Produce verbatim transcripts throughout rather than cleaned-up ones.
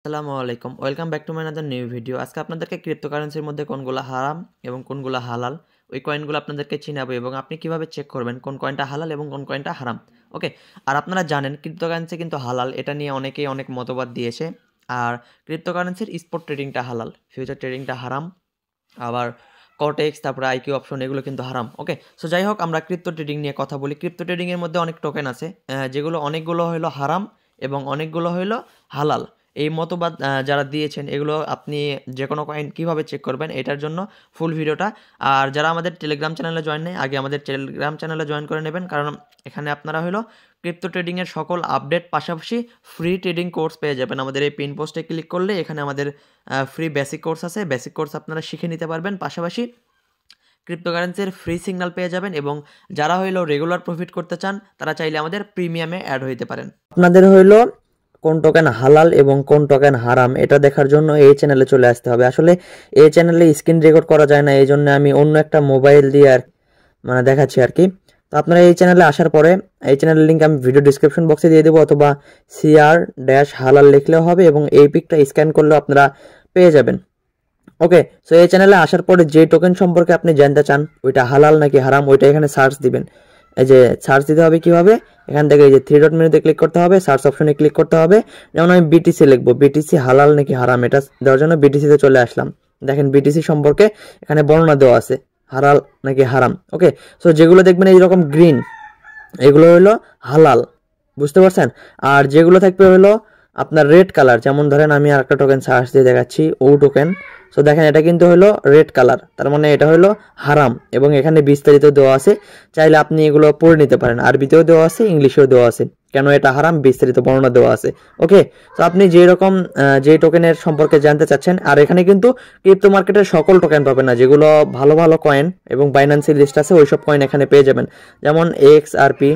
আসসালামু আলাইকুম welcome back to my another new video. আজকে আপনাদেরকে ক্রিপ্টোকারেন্সির মধ্যে কোনগুলো হারাম এবং কোনগুলো হালাল ওই কয়েনগুলো আপনাদেরকে চিনাবো এবং আপনি কিভাবে চেক করবেন কোন কয়েনটা হালাল এবং কোন কয়েনটা হারাম। ওকে, আর আপনারা জানেন ক্রিপ্টোকারেন্সি কিন্তু হালাল, এটা নিয়ে অনেকেই অনেক মতবাদ দিয়েছে। আর ক্রিপ্টোকারেন্সির স্পট ট্রেডিংটা হালাল, ফিউচার ট্রেডিংটা হারাম। আবার কর্টেক্স তারপরে আইকিউ অপশন এগুলো কিন্তু হারাম। ওকে, সো যাই হোক আমরা ক্রিপ্টো ট্রেডিং নিয়ে কথা বলি। ক্রিপ্টো ট্রেডিংয়ের মধ্যে অনেক টোকেন আছে যেগুলো অনেকগুলো হলো হারাম এবং অনেকগুলো হলো হালাল। এই মতবাদ যারা দিয়েছেন এগুলো আপনি যে কোনো কয়েন কীভাবে চেক করবেন এটার জন্য ফুল ভিডিওটা। আর যারা আমাদের টেলিগ্রাম চ্যানেলে জয়েন নেই আগে আমাদের টেলিগ্রাম চ্যানেলে জয়েন করে নেবেন, কারণ এখানে আপনারা হলো ক্রিপ্টো ট্রেডিংয়ের সকল আপডেট পাশাপাশি ফ্রি ট্রেডিং কোর্স পেয়ে যাবেন। আমাদের এই পিন পোস্টে ক্লিক করলে এখানে আমাদের ফ্রি বেসিক কোর্স আছে, বেসিক কোর্স আপনারা শিখে নিতে পারবেন। পাশাপাশি ক্রিপ্টোকারেন্সির ফ্রি সিগন্যাল পেয়ে যাবেন এবং যারা হইলো রেগুলার প্রফিট করতে চান তারা চাইলে আমাদের প্রিমিয়ামে অ্যাড হইতে পারেন। আপনাদের হইলো কোন টোকেন হালাল এবং কোন টোকেন হারাম এটা দেখার জন্য এই চ্যানেলে চলে আসতে হবে। আসলে এই চ্যানেলে স্ক্রিন রেকর্ড করা যায় না, এই জন্য আমি অন্য একটা মোবাইল দিয়ে আর মানে দেখাচ্ছি আর কি। তো আপনারা এই চ্যানেলে আসার পরে এই চ্যানেলের লিঙ্ক আমি ভিডিও ডিসক্রিপশন বক্সে দিয়ে দেবো, অথবা সিআর ড্যাশ হালাল লিখলেও হবে এবং এই পিকটা স্ক্যান করলেও আপনারা পেয়ে যাবেন। ওকে, সো এই চ্যানেলে আসার পরে যে টোকেন সম্পর্কে আপনি জানতে চান ওইটা হালাল নাকি হারাম ওইটা এখানে সার্চ দিবেন। এই যে সার্চ দিতে হবে কিভাবে, এখান থেকে এই যে থ্রি ডট মেনুতে ক্লিক করতে হবে, সার্চ অপশনে ক্লিক করতে হবে। যেমন আমি বিটিসি লিখবো, বিটিসি হালাল নাকি হারাম এটা দেওয়ার জন্য বিটিসিতে চলে আসলাম। দেখেন বিটিসি সম্পর্কে এখানে বর্ণনা দেওয়া আছে হালাল নাকি হারাম। ওকে, সো যেগুলো দেখবেন এইরকম গ্রিন এগুলো হলো হালাল, বুঝতে পারছেন। আর যেগুলো থাকবে হলো আপনার রেড কালার, যেমন ধরেন আমি আর একটা টোকেন সার্চ দিয়ে দেখাচ্ছি ও টোকেন। সো দেখেন এটা কিন্তু হলো রেড কালার, তার মানে এটা হলো হারাম এবং এখানে বিস্তারিত দেওয়া আছে, চাইলে আপনি এগুলো পড়ে নিতে পারেন। আরবিতেও দেওয়া আছে, ইংলিশেও দেওয়া আছে, কেন এটা হারাম বিস্তারিত বর্ণনা দেওয়া আছে। ওকে, তো আপনি যেরকম যে টোকেনের সম্পর্কে জানতে চাচ্ছেন, আর এখানে কিন্তু ক্রিপ্টো মার্কেটের সকল টোকেন পাবেন না, যেগুলো ভালো ভালো কয়েন এবং বাইন্যান্সের লিস্ট আছে ওইসব কয়েন এখানে পেয়ে যাবেন। যেমন এক্স আর পি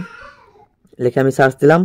লিখে আমি সার্চ দিলাম,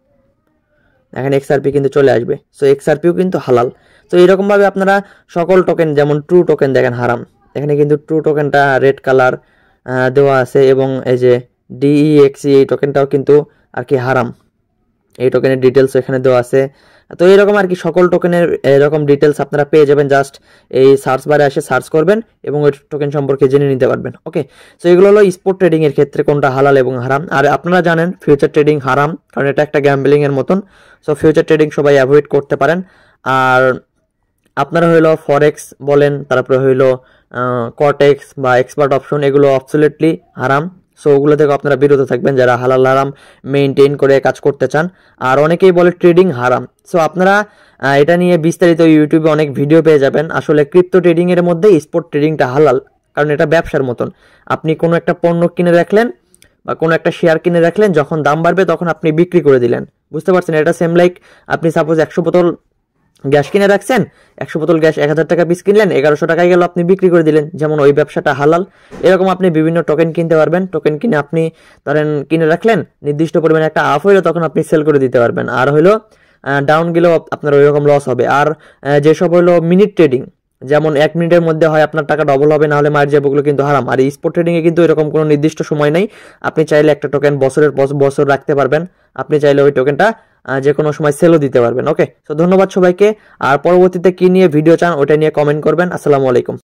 এখানে এক্সআরপি কিন্তু চলে আসবে। সো এক্সআরপিও কিন্তু হালাল। তো এইরকমভাবে আপনারা সকল টোকেন, যেমন ট্রু টোকেন দেখেন হারাম, এখানে কিন্তু ট্রু টোকেনটা রেড কালার দেওয়া আছে এবং এই যে ডিইএক্সি এই টোকেনটাও কিন্তু আর কি হারাম, এই টোকেনের ডিটেলস এখানে দেওয়া আছে। তো এইরকম আর কি সকল টোকেনের এরকম ডিটেলস আপনারা পেয়ে যাবেন, জাস্ট এই সার্চ বারে এসে সার্চ করবেন এবং ওই টোকেন সম্পর্কে জেনে নিতে পারবেন। ওকে, সো এগুলো হলো স্পট ট্রেডিং এর ক্ষেত্রে কোনটা হালাল এবং হারাম। আর আপনারা জানেন ফিউচার ট্রেডিং হারাম, কারণ এটা একটা গ্যাম্বলিং এর মতন। সো ফিউচার ট্রেডিং সবাই অ্যাভয়েড করতে পারেন। আর আপনারা হইলো ফরেক্স বলেন, তারপরে হইলো কর্টেক্স বা এক্সপার্ট অপশন, এগুলো অবসলিউটলি হারাম। সো ওগুলো থেকে আপনারা বিরত থাকবেন যারা হালাল হারাম মেইনটেইন করে কাজ করতে চান। আর অনেকেই বলে ট্রেডিং হারাম। সো আপনারা এটা নিয়ে বিস্তারিত ইউটিউবে অনেক ভিডিও পেয়ে যাবেন। আসলে ক্রিপ্টো ট্রেডিং এর মধ্যে স্পট ট্রেডিংটা হালাল, কারণ এটা ব্যবসার মতন। আপনি কোনো একটা পণ্য কিনে রাখলেন বা কোনো একটা শেয়ার কিনে রাখলেন, যখন দাম বাড়বে তখন আপনি বিক্রি করে দিলেন, বুঝতে পারছেন। এটা সেম লাইক আপনি সাপোজ একশো বোতল গ্যাস কিনে রাখছেন, একশো বোতল গ্যাস এক হাজার টাকা পিস কিনলেন, এগারোশো টাকায় গেল আপনি বিক্রি করে দিলেন, যেমন ওই ব্যবসাটা হালাল। এরকম আপনি বিভিন্ন টোকেন কিনতে পারবেন, টোকেন কিনে আপনি ধরেন কিনে রাখলেন নির্দিষ্ট পরিমাণে, একটা আপ হইলো তখন আপনি সেল করে দিতে পারবেন। আর হইলো ডাউন গেলেও আপনার ওই রকম লস হবে। আর যেসব হইলো মিনিট ট্রেডিং, যেমন এক মিনিটের মধ্যে হয় আপনার টাকা ডবল হবে, না হলে মার যাবে, ওগুলো কিন্তু হারাম। আর স্পট ট্রেডিংয়ে কিন্তু এরকম কোনো নির্দিষ্ট সময় নেই, আপনি চাইলে একটা টোকেন বছরের বছর রাখতে পারবেন, আপনি চাইলে ওই টোকেনটা যে কোনো সময় সেলও দিতে পারবেন। ওকে, তো ধন্যবাদ সবাইকে। আর পরবর্তীতে কি নিয়ে ভিডিও চান ওটা নিয়ে কমেন্ট করবেন। আসসালামু আলাইকুম।